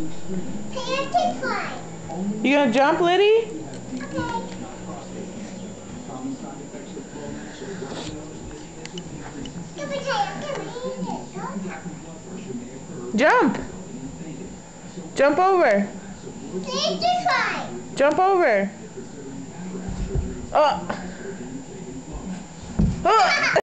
Pancake fly. You gonna jump, Liddy? Okay. Jump! Jump over! Pancake fly. Jump over! Oh! Oh!